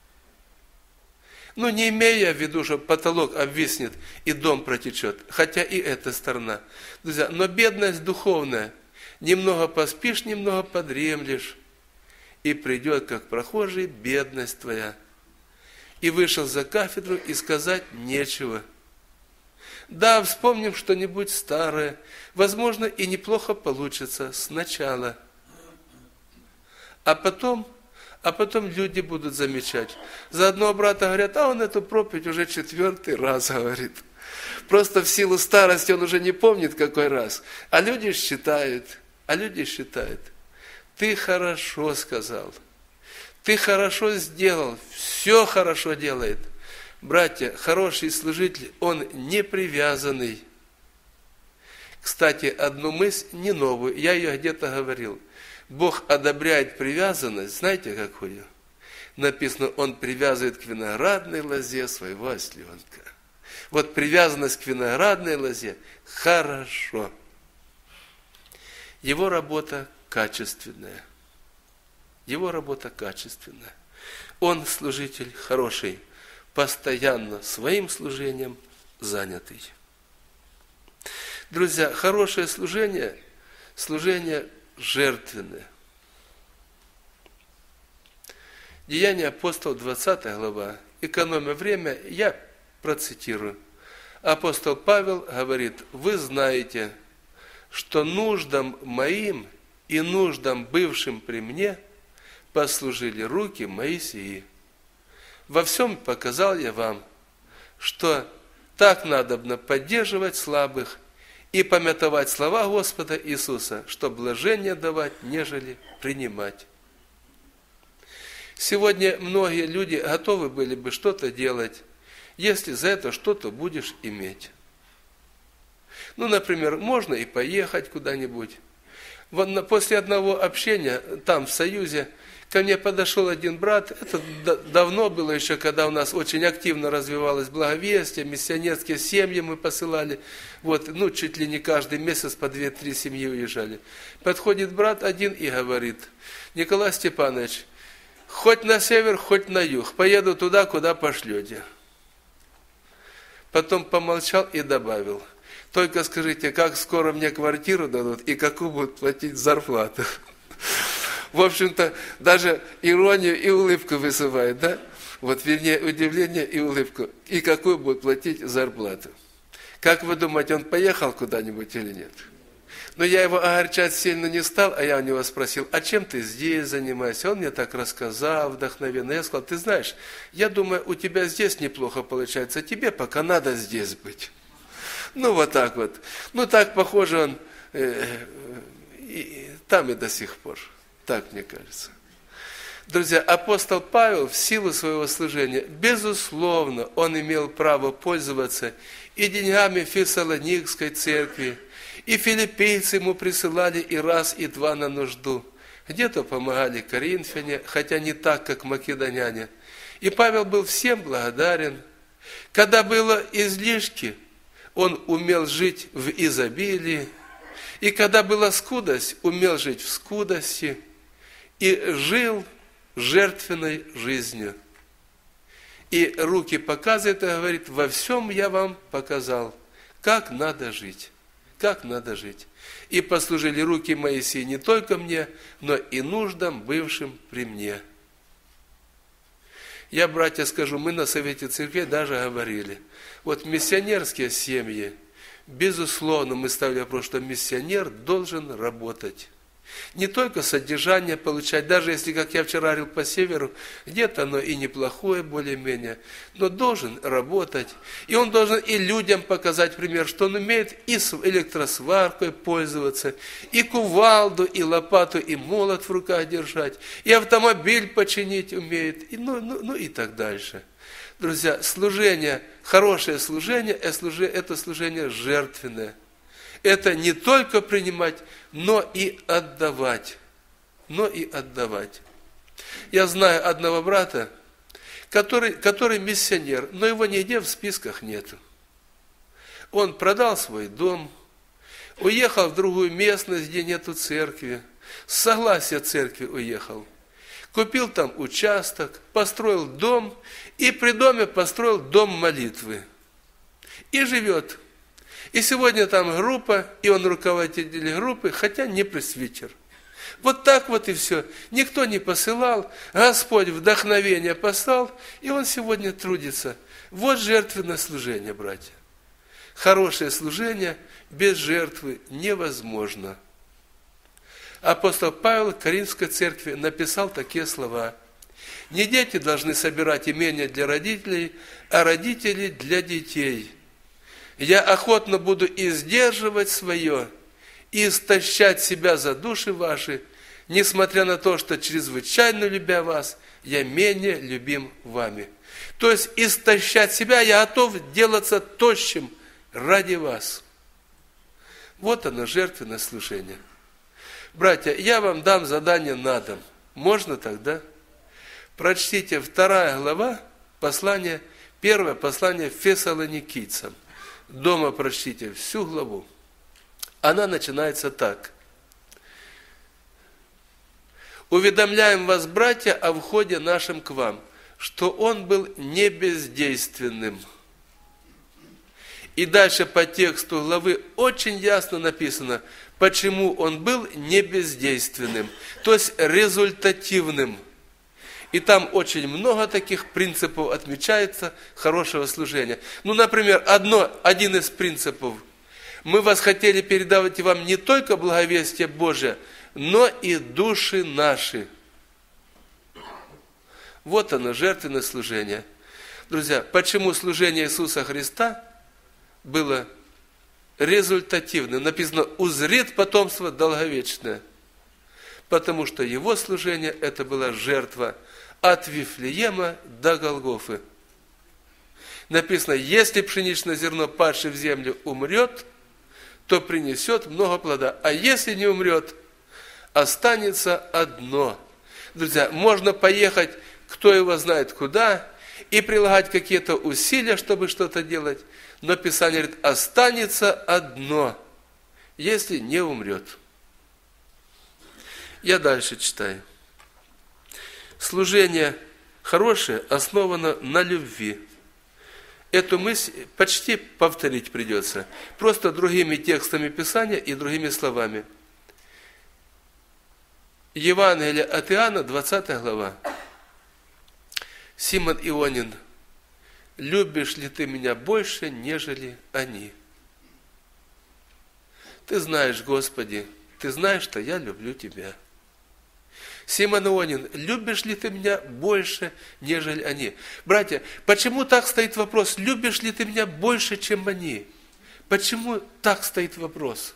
Ну, не имея в виду, что потолок обвиснет и дом протечет, хотя и эта сторона. Друзья, но бедность духовная. Немного поспишь, немного подремлешь, и придет, как прохожий, бедность твоя. И вышел за кафедру, и сказать нечего. Да, вспомним что-нибудь старое, возможно, и неплохо получится сначала. А потом... А потом люди будут замечать. За одного брата говорят: а он эту проповедь уже четвертый раз говорит. Просто в силу старости он уже не помнит, какой раз. А люди считают, а люди считают. Ты хорошо сказал. Ты хорошо сделал. Все хорошо делает. Братья, хороший служитель, он не привязанный. Кстати, одну мысль, не новую, я ее где-то говорил. Бог одобряет привязанность, знаете какую? Написано, Он привязывает к виноградной лозе своего осленка. Вот привязанность к виноградной лозе хорошо. Его работа качественная. Его работа качественная. Он служитель хороший, постоянно своим служением занятый. Друзья, хорошее служение, служение жертвенное. Деяния апостолов, двадцатая глава. Экономя время, я процитирую. Апостол Павел говорит: вы знаете, что нуждам моим и нуждам бывшим при мне послужили руки мои сии. Во всем показал я вам, что так надобно поддерживать слабых и памятовать слова Господа Иисуса, что блажение давать, нежели принимать. Сегодня многие люди готовы были бы что-то делать, если за это что-то будешь иметь. Ну, например, можно и поехать куда-нибудь. Вот после одного общения там, в Союзе, ко мне подошел один брат, это давно было еще, когда у нас очень активно развивалось благовестие, миссионерские семьи мы посылали, вот, ну, чуть ли не каждый месяц по две-три семьи уезжали. Подходит брат один и говорит: Николай Степанович, хоть на север, хоть на юг, поеду туда, куда пошлете. Потом помолчал и добавил: только скажите, как скоро мне квартиру дадут и какую будут платить зарплату. В общем-то, даже иронию и улыбку вызывает, да? Вот, вернее, удивление и улыбку. И какую будут платить зарплату. Как вы думаете, он поехал куда-нибудь или нет? Но я его огорчать сильно не стал, а я у него спросил: а чем ты здесь занимаешься? Он мне так рассказал вдохновенно. Я сказал: ты знаешь, я думаю, у тебя здесь неплохо получается, тебе пока надо здесь быть. Ну, вот так вот. Ну, так, похоже, он э, э, там и до сих пор. Так, мне кажется. Друзья, апостол Павел в силу своего служения, безусловно, он имел право пользоваться и деньгами Фессалоникской церкви, и филиппийцы ему присылали и раз, и два на нужду. Где-то помогали коринфяне, хотя не так, как македоняне. И Павел был всем благодарен. Когда было излишки, он умел жить в изобилии. И когда была скудость, умел жить в скудости. И жил жертвенной жизнью. И руки показывает и говорит: во всем я вам показал, как надо жить. Как надо жить. И послужили руки Моисея не только мне, но и нуждам, бывшим при мне. Я, братья, скажу, мы на Совете Церквей даже говорили, вот миссионерские семьи, безусловно, мы ставили вопрос, что миссионер должен работать. Не только содержание получать, даже если, как я вчера говорил, по северу, где-то оно и неплохое более-менее, но должен работать. И он должен и людям показать пример, что он умеет и с электросваркой пользоваться, и кувалду, и лопату, и молот в руках держать, и автомобиль починить умеет, и, ну, ну, ну и так дальше. Друзья, служение, хорошее служение, это служение жертвенное. Это не только принимать, но и отдавать. Но и отдавать. Я знаю одного брата, который, который миссионер, но его нигде в списках нет. Он продал свой дом, уехал в другую местность, где нету церкви, с согласия церкви уехал. Купил там участок, построил дом, и при доме построил дом молитвы. И живет. И сегодня там группа, и он руководитель группы, хотя не пресвитер. Вот так вот и все. Никто не посылал, Господь вдохновение послал, и он сегодня трудится. Вот жертвенное служение, братья. Хорошее служение без жертвы невозможно. Апостол Павел Коринфской церкви написал такие слова: «Не дети должны собирать имения для родителей, а родители для детей. Я охотно буду издерживать свое и истощать себя за души ваши, несмотря на то, что чрезвычайно любя вас, я менее любим вами». То есть истощать себя, я готов делаться тощим ради вас. Вот оно, жертвенное служение. Братья, я вам дам задание на дом. Можно тогда? Прочтите вторая глава послания, первое послание Фессалоникийцам. Дома прочтите всю главу. Она начинается так. «Уведомляем вас, братья, о входе нашем к вам, что он был не бездейственным». И дальше по тексту главы очень ясно написано, почему он был не бездейственным, то есть результативным. И там очень много таких принципов отмечается хорошего служения. Ну, например, одно, один из принципов. Мы вас хотели передавать вам не только благовестие Божие, но и души наши. Вот оно, жертвенное служение. Друзья, почему служение Иисуса Христа было результативным? Написано: «Узрит потомство долговечное». Потому что его служение – это была жертва от Вифлеема до Голгофы. Написано: если пшеничное зерно, падшее в землю, умрет, то принесет много плода. А если не умрет, останется одно. Друзья, можно поехать, кто его знает куда, и прилагать какие-то усилия, чтобы что-то делать, но Писание говорит: останется одно, если не умрет. Я дальше читаю. Служение хорошее основано на любви. Эту мысль почти повторить придется, просто другими текстами Писания и другими словами. Евангелие от Иоанна, двадцатая глава. Симон Ионин: «Любишь ли ты меня больше, нежели они?» Ты знаешь, Господи, ты знаешь, что я люблю тебя. Симон Ионин: любишь ли ты меня больше, нежели они? Братья, почему так стоит вопрос? Любишь ли ты меня больше, чем они? Почему так стоит вопрос?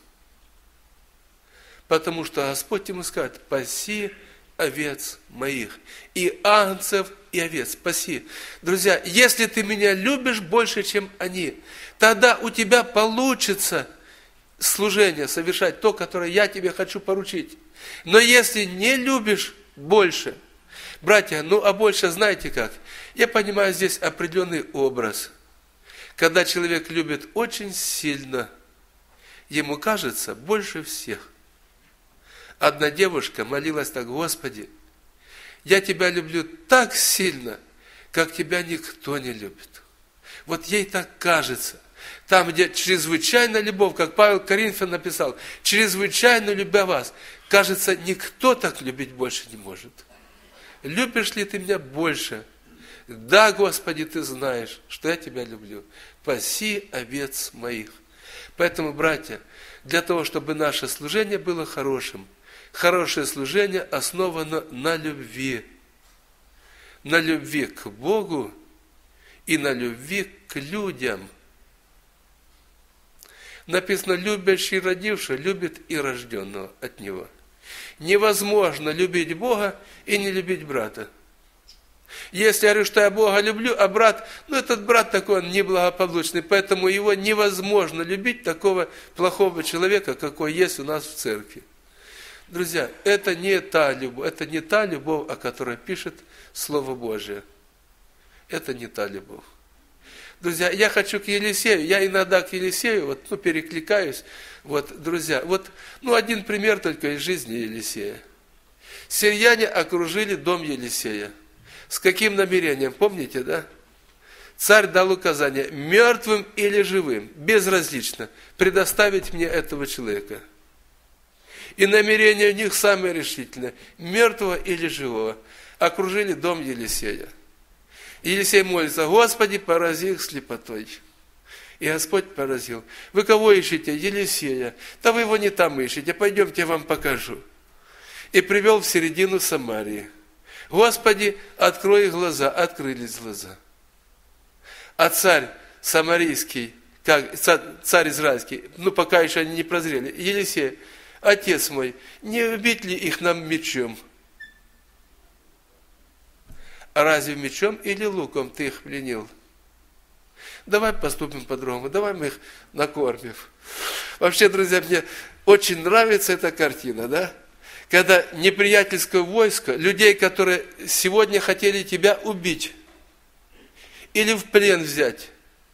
Потому что Господь ему скажет: паси овец моих, и агнцев, и овец паси. Друзья, если ты меня любишь больше, чем они, тогда у тебя получится служение совершать то, которое я тебе хочу поручить. Но если не любишь больше, Братья, ну а больше знаете как? Я понимаю здесь определенный образ. Когда человек любит очень сильно, ему кажется больше всех. Одна девушка молилась так: Господи, я Тебя люблю так сильно, как Тебя никто не любит. Вот ей так кажется. Там, где чрезвычайная любовь, как Павел Коринфянам написал, чрезвычайно любя вас, кажется, никто так любить больше не может. Любишь ли ты меня больше? Да, Господи, ты знаешь, что я тебя люблю. Паси овец моих. Поэтому, братья, для того, чтобы наше служение было хорошим, хорошее служение основано на любви. На любви к Богу и на любви к людям. Написано: любящий родивший любит и рожденного от него. Невозможно любить Бога и не любить брата. Если я говорю, что я Бога люблю, а брат, ну этот брат такой, он неблагополучный, поэтому его невозможно любить, такого плохого человека, какой есть у нас в церкви. Друзья, это не та любовь, это не та любовь, о которой пишет Слово Божие. Это не та любовь. Друзья, я хочу к Елисею, я иногда к Елисею, вот, ну, перекликаюсь, вот, друзья, вот, ну, один пример только из жизни Елисея. Сирияне окружили дом Елисея. С каким намерением, помните, да? Царь дал указание: мертвым или живым, безразлично, предоставить мне этого человека. И намерение у них самое решительное: мертвого или живого. Окружили дом Елисея. И Елисей молится: Господи, порази их слепотой. И Господь поразил. Вы кого ищете? Елисея. Да вы его не там ищете, пойдемте, я вам покажу. И привел в середину Самарии. Господи, открой их глаза. Открылись глаза. А царь самарийский, как, царь израильский, ну пока еще они не прозрели: Елисей, отец мой, не убить ли их нам мечом? А разве мечом или луком ты их пленил? Давай поступим по-другому, давай мы их накормим. Вообще, друзья, мне очень нравится эта картина, да? Когда неприятельское войско, людей, которые сегодня хотели тебя убить или в плен взять,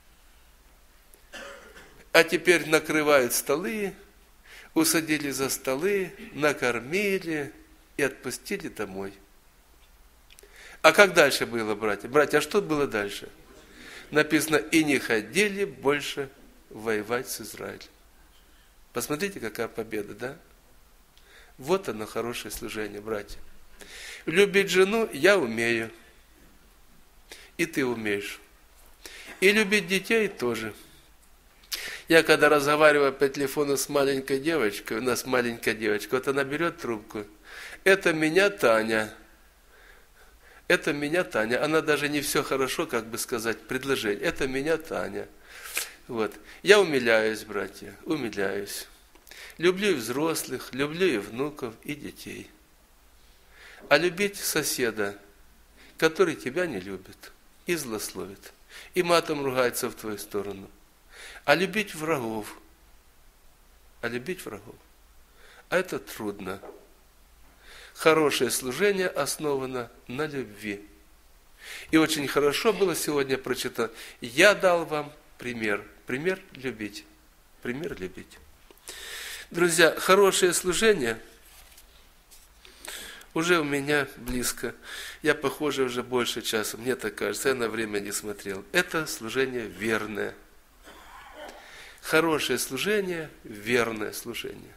а теперь накрывают столы, усадили за столы, накормили и отпустили домой. А как дальше было, братья? Братья, а что было дальше? Написано: и не ходили больше воевать с Израилем. Посмотрите, какая победа, да? Вот оно, хорошее служение, братья. Любить жену я умею. И ты умеешь. И любить детей тоже. Я когда разговариваю по телефону с маленькой девочкой, у нас маленькая девочка, вот она берет трубку: это меня Таня. Это меня Таня. Она даже не все хорошо, как бы сказать, предложение. Это меня Таня. Вот. Я умиляюсь, братья, умиляюсь. Люблю и взрослых, люблю и внуков, и детей. А любить соседа, который тебя не любит и злословит, и матом ругается в твою сторону. А любить врагов, а любить врагов, а это трудно. Хорошее служение основано на любви. И очень хорошо было сегодня прочитано: я дал вам пример. Пример любить. Пример любить. Друзья, хорошее служение уже у меня близко. Я, похоже, уже больше часа. Мне так кажется, я на время не смотрел. Это служение верное. Хорошее служение, верное служение.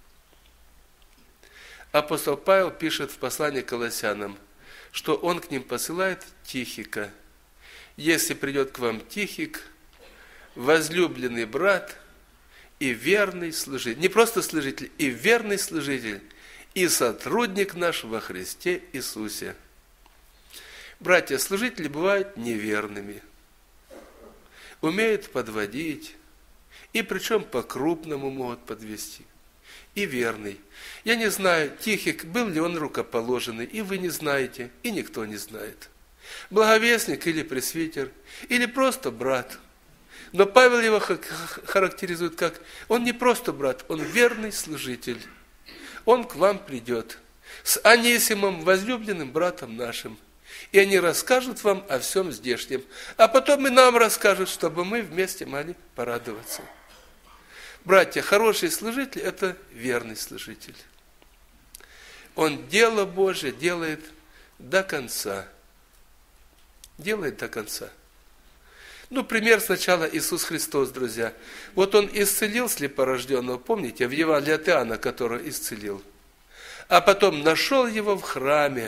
Апостол Павел пишет в послании к Колоссянам, что он к ним посылает Тихика. Если придет к вам Тихик, возлюбленный брат и верный служитель, не просто служитель, и верный служитель, и сотрудник наш во Христе Иисусе. Братья, служители бывают неверными, умеют подводить, и причем по-крупному могут подвести. И верный. Я не знаю, Тихик, был ли он рукоположенный, и вы не знаете, и никто не знает. Благовестник или пресвитер, или просто брат. Но Павел его характеризует как: он не просто брат, он верный служитель. Он к вам придет. с Анисимом, возлюбленным братом нашим. И они расскажут вам о всем здешнем. А потом и нам расскажут, чтобы мы вместе могли порадоваться. Братья, хороший служитель – это верный служитель. Он дело Божие делает до конца. Делает до конца. Ну, пример сначала Иисус Христос, друзья. Вот Он исцелил слепорожденного, помните, в Евангелии от Иоанна, которого исцелил. А потом нашел его в храме.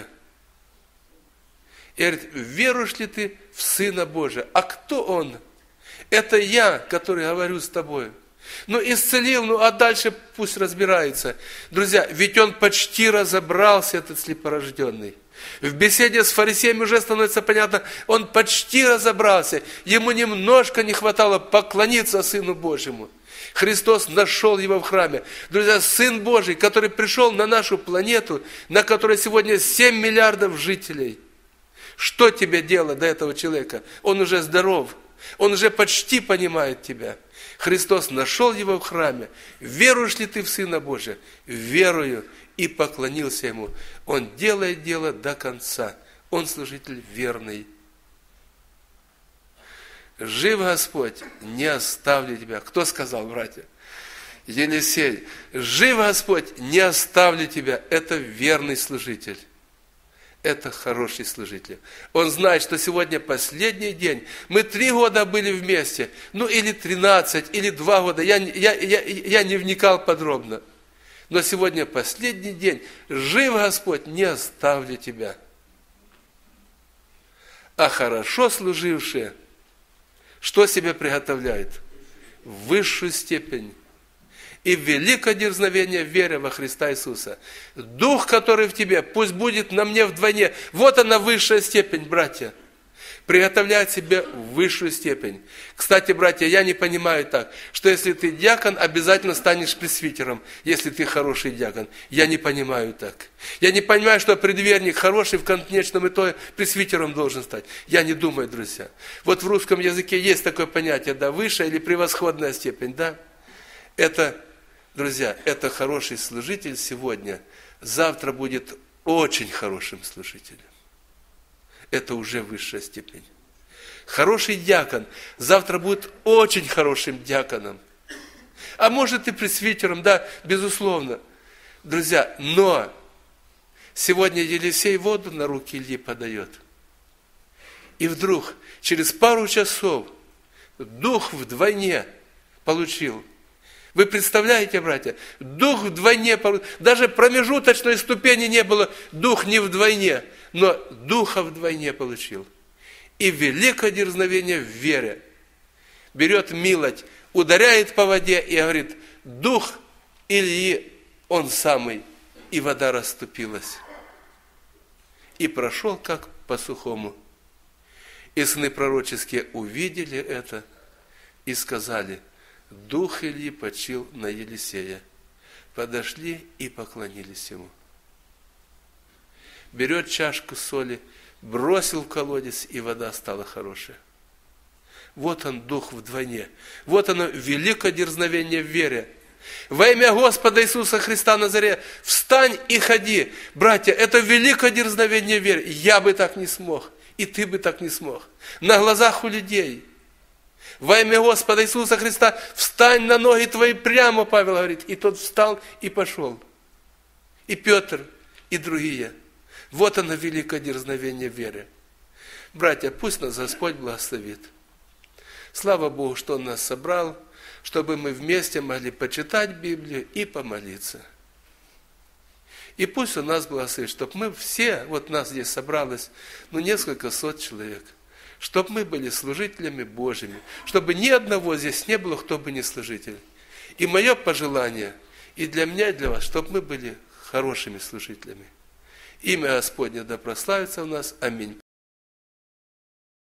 И говорит, веруешь ли ты в Сына Божия? А кто Он? Это я, который говорю с тобой. Ну, исцелил, ну, а дальше пусть разбирается. Друзья, ведь он почти разобрался, этот слепорожденный. В беседе с фарисеями уже становится понятно, он почти разобрался. Ему немножко не хватало поклониться Сыну Божьему. Христос нашел его в храме. Друзья, Сын Божий, который пришел на нашу планету, на которой сегодня семь миллиардов жителей. Что тебе дело до этого человека? Он уже здоров. Он уже почти понимает тебя. Христос нашел его в храме. Веруешь ли ты в Сына Божия? Верую. И поклонился ему. Он делает дело до конца. Он служитель верный. Жив Господь, не оставлю тебя. Кто сказал, братья? Елисей. Жив Господь, не оставлю тебя. Это верный служитель. Это хороший служитель. Он знает, что сегодня последний день. Мы три года были вместе. Ну, или тринадцать, или два года. Я, я, я, я не вникал подробно. Но сегодня последний день. Жив Господь, не оставлю тебя. А хорошо служившие, что себе приготовляет? Высшую степень. И великое дерзновение веры во Христа Иисуса. Дух, который в тебе, пусть будет на мне вдвойне. Вот она высшая степень, братья. Приготовляет себе высшую степень. Кстати, братья, я не понимаю так, что если ты диакон, обязательно станешь пресвитером, если ты хороший диакон. Я не понимаю так. Я не понимаю, что предверник хороший в конечном итоге пресвитером должен стать. Я не думаю, друзья. Вот в русском языке есть такое понятие, да, высшая или превосходная степень, да. Это, друзья, это хороший служитель сегодня, завтра будет очень хорошим служителем. Это уже высшая степень. Хороший диакон завтра будет очень хорошим диаконом. А может и пресвитером, да, безусловно. Друзья, но сегодня Елисей воду на руки Ильи подает. И вдруг, через пару часов, дух вдвойне получил. Вы представляете, братья, дух вдвойне, даже промежуточной ступени не было, дух не вдвойне, но духа вдвойне получил. И великое дерзновение в вере. Берет милость, ударяет по воде и говорит, дух Ильи, он самый, и вода расступилась. И прошел как по сухому. И сны пророческие увидели это и сказали, дух Ильи почил на Елисея. Подошли и поклонились ему. Берет чашку соли, бросил в колодец, и вода стала хорошая. Вот он, дух вдвойне. Вот оно, великое дерзновение в вере. Во имя Господа Иисуса Христа Назарея, встань и ходи. Братья, это великое дерзновение в вере. Я бы так не смог, и ты бы так не смог. На глазах у людей. Во имя Господа Иисуса Христа, встань на ноги твои прямо, Павел говорит. И тот встал и пошел. И Петр, и другие. Вот оно, великое дерзновение веры. Братья, пусть нас Господь благословит. Слава Богу, что Он нас собрал, чтобы мы вместе могли почитать Библию и помолиться. И пусть Он нас благословит, чтобы мы все, вот нас здесь собралось, ну, несколько сот человек, чтобы мы были служителями Божьими, чтобы ни одного здесь не было, кто бы не служитель. И мое пожелание, и для меня, и для вас, чтобы мы были хорошими служителями. Имя Господне да прославится у нас. Аминь.